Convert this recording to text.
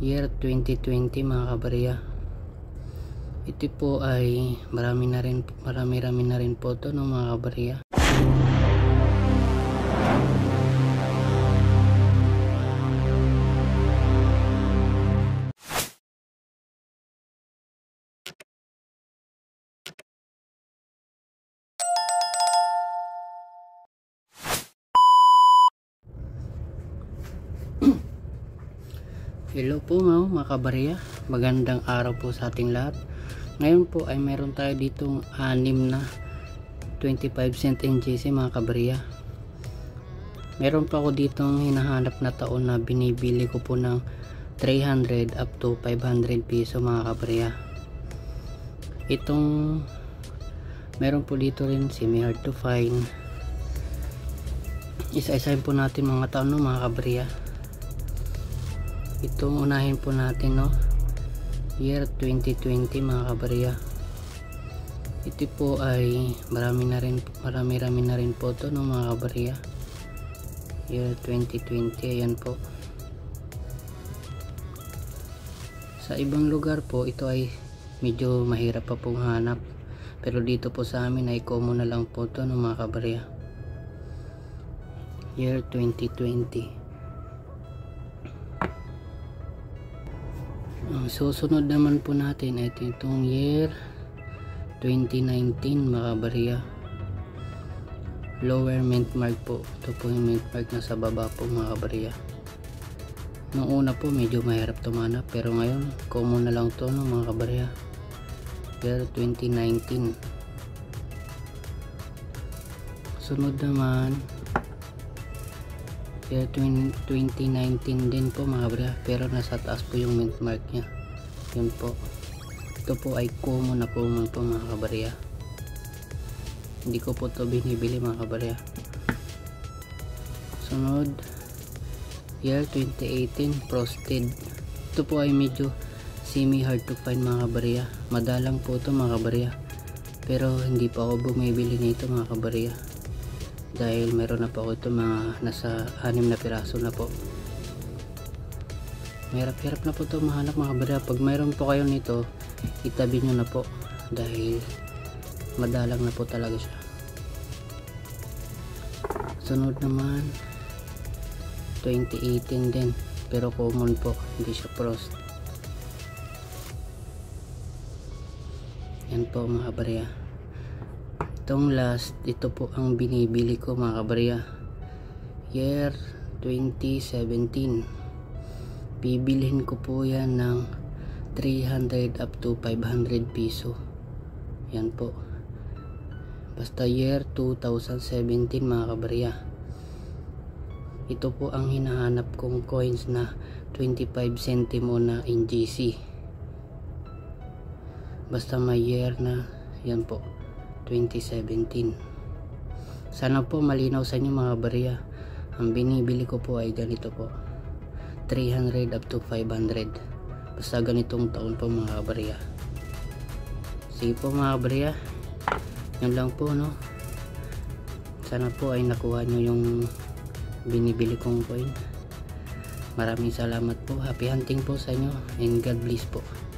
year 2020 mga kabarya. Ito po ay marami na rin po ito no, mga kabarya. Hello po mga kabarya, magandang araw po sa ating lahat. Ngayon po ay meron tayo ditong 6 na 25 cent NGC mga kabarya. Meron pa ako ditong hinahanap na taon na binibili ko po ng 300 up to 500 piso mga kabarya. Itong meron po dito rin semi hard to find. Isa-isahin po natin mga taon no, mga kabarya. Itong unahin po natin no, year 2020 mga kabarya. Ito po ay marami na rin po ito no, mga kabarya. Year 2020, ayan po. Sa ibang lugar po ito ay medyo mahirap pa pong hanap, pero dito po sa amin ay common na lang po ito no, mga kabarya. Year 2020. Ang susunod naman po natin ay itong year 2019 mga kabarya. Lower mint mark po. Ito po yung mint mark na sa baba po mga kabarya. Noong una po medyo mahirap tumanap, pero ngayon common na lang to no, mga kabarya. Year 2019. Sunod naman year 2019 din po mga kabarya, pero nasa taas po yung mint mark nya. Yun po. Ito po ay common po mga kabarya. Hindi ko po to binibili mga kabarya. Sunod year 2018 frosted. Ito po ay medyo semi hard to find mga kabarya. Madalang po ito mga kabarya, pero hindi pa ako bumibili nito mga kabarya, dahil meron na po ako ito mga nasa 6 na piraso na po. Mahirap na po ito mahanap mga kabarya. Pag mayroon po kayo nito, itabi nyo na po, dahil madalang na po talaga siya. Sunod naman 2018 din, pero common po, hindi siya frost. Yan po mga kabarya. Itong last, ito po ang binibili ko mga kabarya. Year 2017. Bibilhin ko po yan ng 300 up to 500 piso. Yan po. Basta year 2017 mga kabarya. Ito po ang hinahanap kong coins na 25 centimo na NGC. Basta may year na, yan po, 2017. Sana po malinaw sa inyo mga kabarya. Ang binibili ko po ay ganito po, 300 up to 500. Basta ganitong taon po mga kabarya. Sige po mga kabarya, yun lang po no. Sana po ay nakuha nyo yung binibili kong coin. Maraming salamat po. Happy hunting po sa inyo, and God bless po.